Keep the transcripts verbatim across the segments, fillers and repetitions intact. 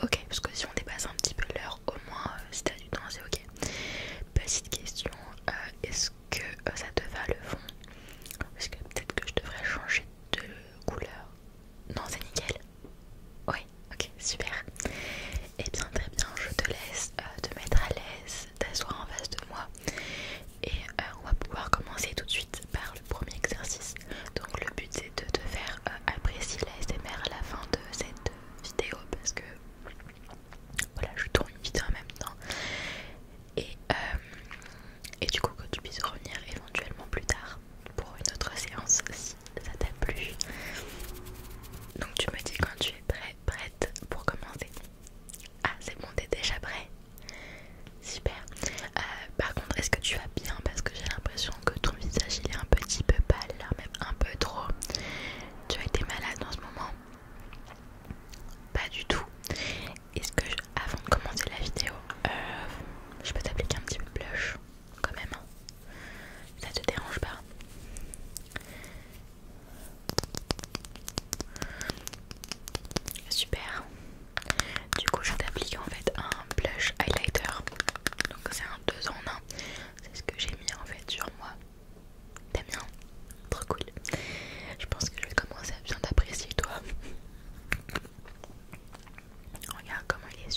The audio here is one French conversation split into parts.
Ok, parce que si on dépasse un petit peu l'heure, au moins euh, si t'as du temps c'est ok. Petite question, euh, est-ce que euh, ça te va le fond? Parce que peut-être que je devrais changer de couleur. Non, c'est nickel. Oui, ok, super. Et bien très bien, je te laisse euh, te mettre à l'aise, t'asseoir en face de moi. Et euh, on va pouvoir commencer tout de suite par le premier exercice. Donc le but c'est de te faire euh, apprécier l'A S M R à la fin de cette vidéo. Parce que voilà, je tourne une vidéo en même temps. Et, euh, et du coup que tu puisses revenir éventuellement plus tard pour une autre séance si ça t'a plu. Donc tu me dis quand tu es prêt, prête pour commencer. Ah c'est bon, t'es déjà prêt? Super. Euh, par contre, est-ce que tu vas bien? Parce que j'ai l'impression que ton visage il est un petit peu pâle, là, même un peu trop. Tu as été malade en ce moment? Pas du tout. Est-ce que, je- avant de commencer la vidéo, euh, je peux t'appliquer un petit peu de blush quand même? Ça te dérange pas? Super. Du coup, je t'applique en fait un blush highlighter. Donc c'est un deux en un. C'est ce que j'ai mis en fait sur moi. T'aimes bien? Trop cool. Je pense que je vais commencer à bien t'apprécier toi. Regarde comment il est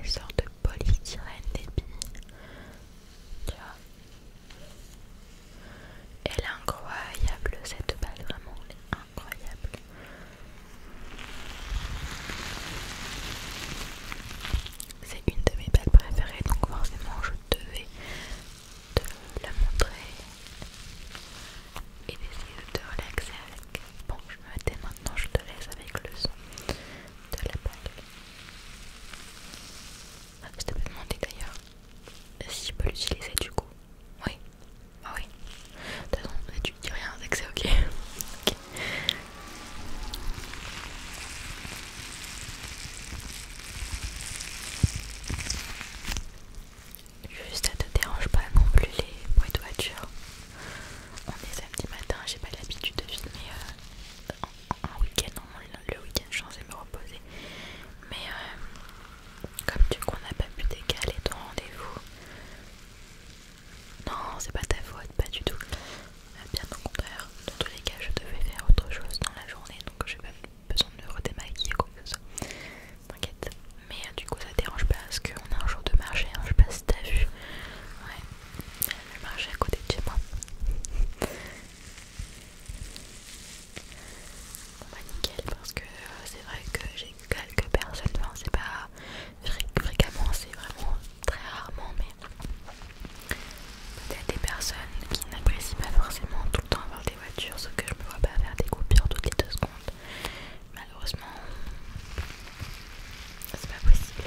des sortes de polystyrène, des billes. Tu vois. Elle est incroyable cette balle, vraiment, elle est incroyable. C'est une de mes balles préférées, donc forcément je devais te la montrer et d'essayer de te relaxer avec. Bon, je me tais maintenant, je te laisse avec le son de la balle. Ah, je t'avais demandé d'ailleurs si je peux l'utiliser du coup. Oui, ah oui. De toute façon, si tu me dis rien, c'est que c'est ok. Ok. Juste, ça te dérange pas non plus les bruits de voiture. On est samedi matin, j'ai pas l'habitude de filmer euh, en, en week-end. Normalement, le week-end, je suis censée me reposer. Mais euh, comme du coup, on n'a pas pu décaler ton rendez-vous. Non, c'est pas ta faute, pas du tout. Bien au contraire, dans tous les cas, je devais faire autre chose dans la journée, donc j'ai pas besoin de me redémaquiller ou quoi que ce soit. T'inquiète. Mais euh, du coup, ça dérange pas parce qu'on a un jour de marché, hein, je sais pas si t'as vu. Ouais, le marché à côté de chez moi. Bon bah nickel, parce que euh, c'est vrai que j'ai quelques personnes, enfin c'est pas fré fréquemment, c'est vraiment très rarement, mais peut-être des personnes qui n'apprécient pas forcément tout le temps avoir des voitures, sauf que je me vois pas faire des coupures toutes les deux secondes. Malheureusement, c'est pas possible.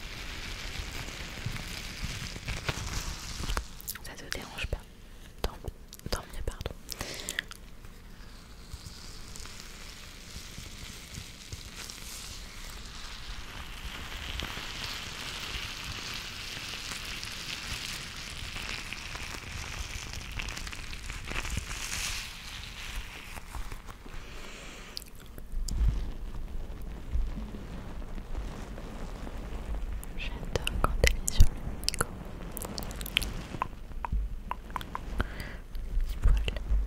Ça te dérange pas? Tant, tant mieux, pardon. J'adore quand elle est sur le micro. Petit poil.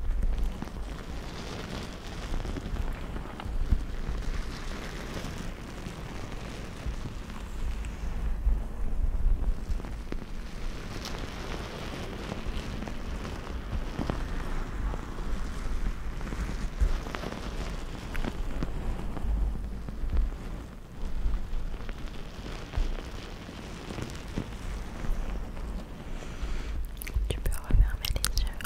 Tu peux refermer les yeux.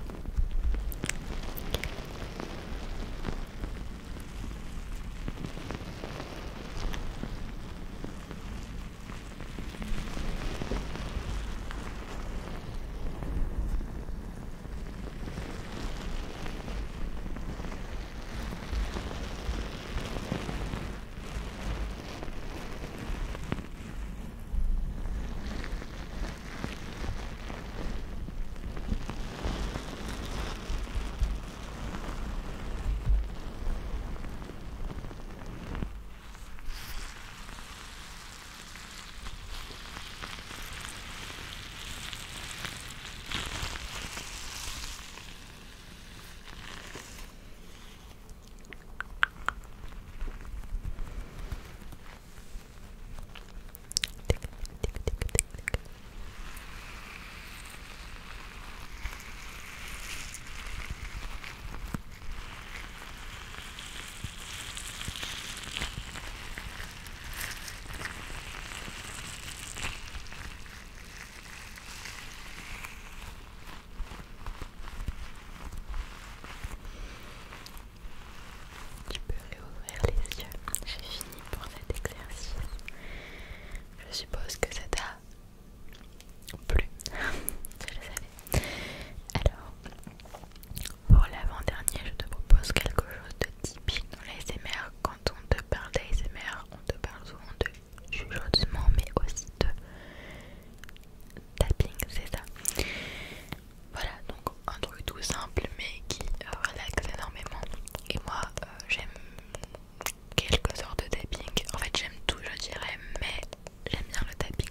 Tu peux réouvrir les yeux. J'ai fini pour cet exercice. Je suppose que ça t'a plu. Je le savais. Alors, pour l'avant-dernier, je te propose quelque chose de typique dans l'A S M R. Quand on te parle d'A S M R, on te parle souvent de chuchotement, mais aussi de tapping, c'est ça. Voilà, donc un truc tout simple mais qui euh, relaxe énormément. Et moi, euh, j'aime quelques sortes de tapping. En fait, j'aime tout, je dirais, mais j'aime bien le tapping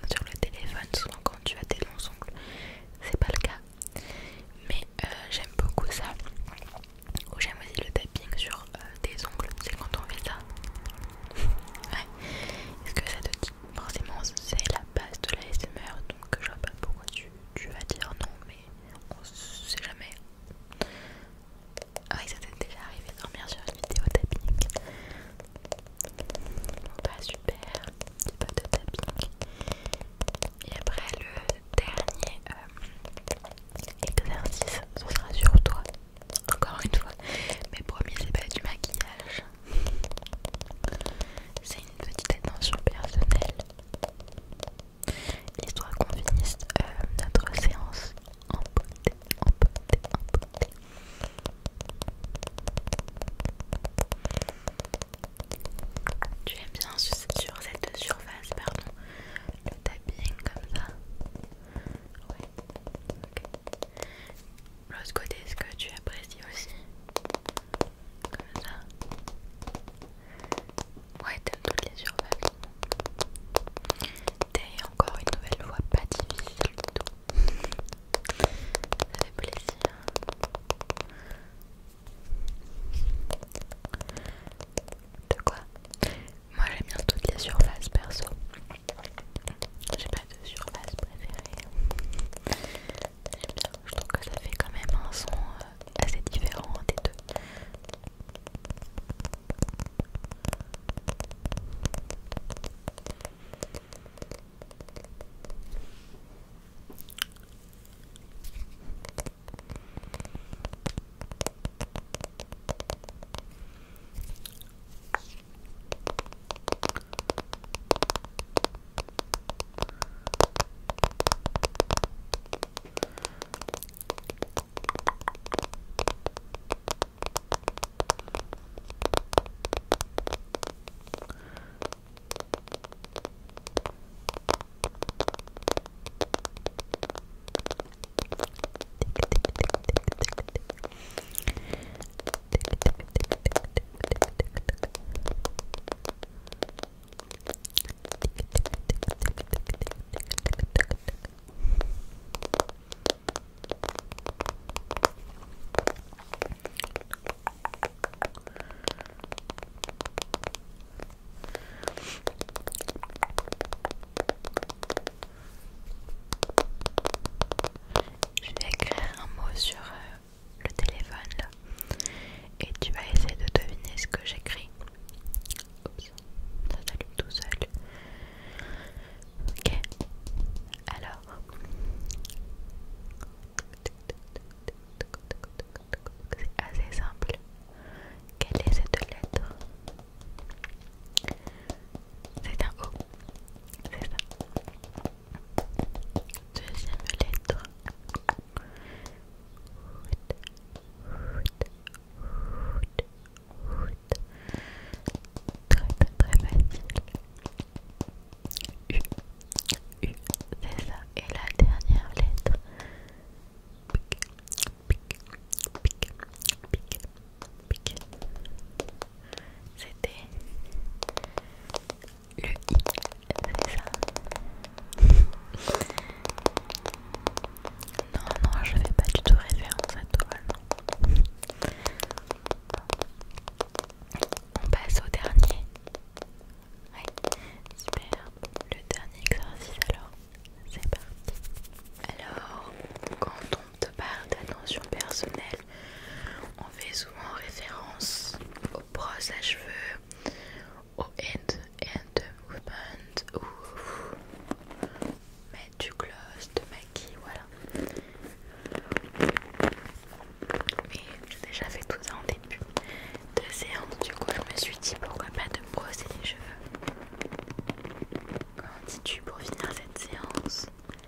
titu pour finir cette séance.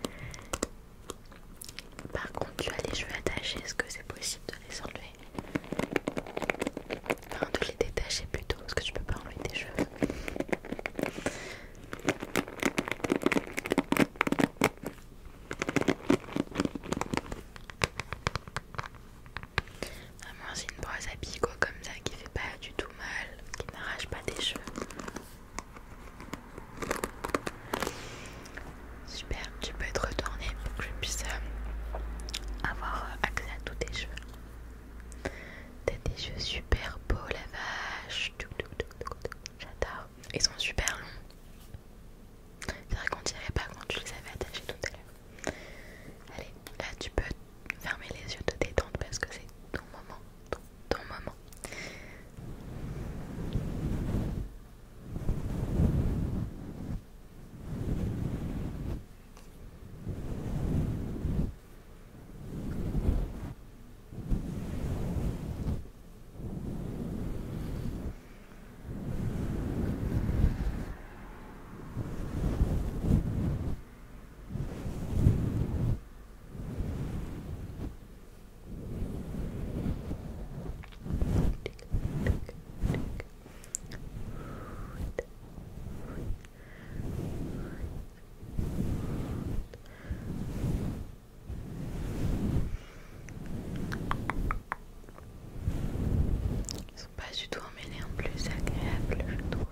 Par contre, tu as les cheveux attachés, est-ce que c'est possible de les enlever? Enfin, de les détacher plutôt, parce que tu peux pas enlever tes cheveux. Vraiment, c'est une brosse à picot comme ça qui fait pas du tout mal, qui n'arrache pas tes cheveux. Super, tu peux te retourner pour que je puisse euh, avoir euh, accès à tous tes cheveux. T'as des cheveux super beaux, la vache. J'adore. Ils sont super longs. C'est vrai qu'on dirait pas quand tu les avais attachés tout à l'heure. Allez, là tu peux fermer les yeux, te détendre parce que c'est ton moment. Ton, ton moment. Ils sont pas du tout emmêlés en plus, c'est agréable je trouve.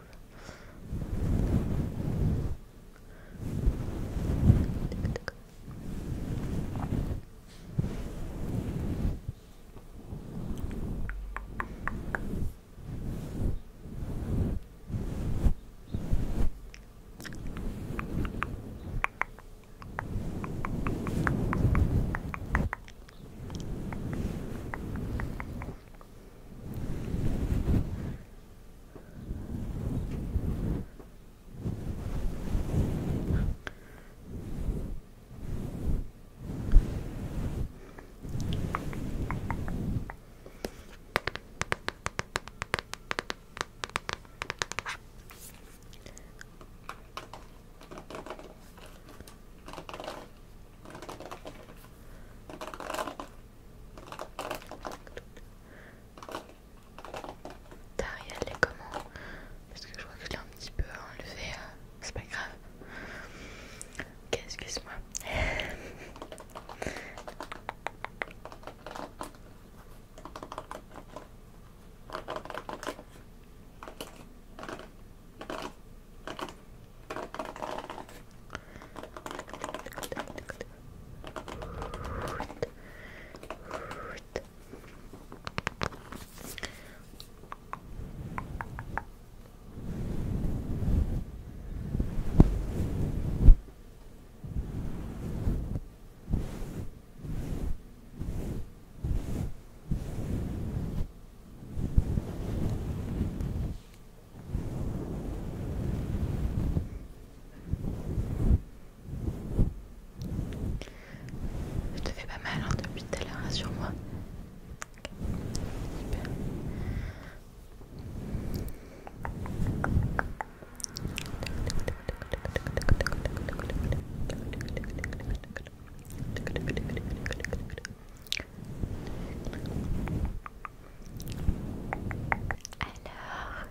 Tariel est comment? Parce que je crois que je l'ai un petit peu enlevé, euh, c'est pas grave. Ok, excuse-moi. Je te fais pas mal hein, depuis tout à l'heure, rassure-moi. Super. Alors,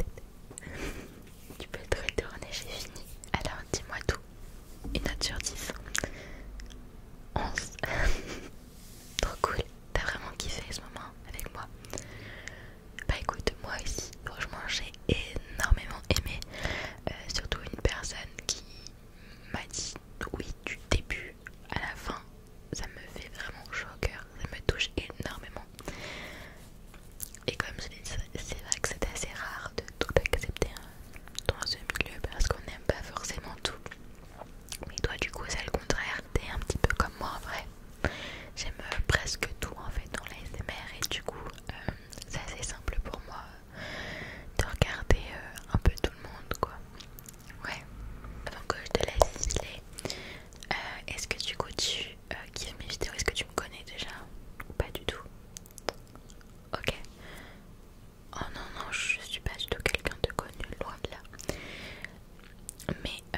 tu peux te retourner, j'ai fini. Alors, dis-moi tout. Une note sur dix. onze. Trop cool. T'as vraiment kiffé ce moment avec moi? Bah écoute, moi aussi, franchement, j'ai énormément aimé. Euh, surtout une personne qui m'a dit oui du début à la fin. Ça me fait vraiment chaud au cœur. Ça me touche énormément. Et comme je l'ai dit, c'est vrai que c'est assez rare de tout accepter hein, dans ce milieu parce qu'on n'aime pas forcément tout. Mais toi du coup c'est le contraire, t'es un petit peu comme moi en vrai. J'aime presque tout en fait dans l'A S M R et du coup euh, c'est assez simple pour moi de regarder euh, un peu tout le monde quoi. Ouais. Avant que je te laisse filer, euh, est-ce que du coup tu euh, kiffes mes vidéos? Est-ce que tu me connais déjà ou pas du tout? Ok. Oh non non, je suis pas du tout quelqu'un de connu, loin de là. Mais